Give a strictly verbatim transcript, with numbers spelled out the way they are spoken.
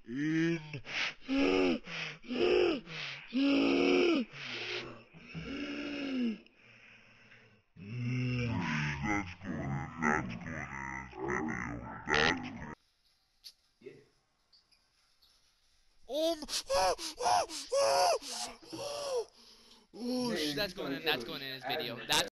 in. Ooh, that's going in, that's going in his video. That's going. Um, oh, oh, oh, oh, sh- that's going in, that's going in his video. That's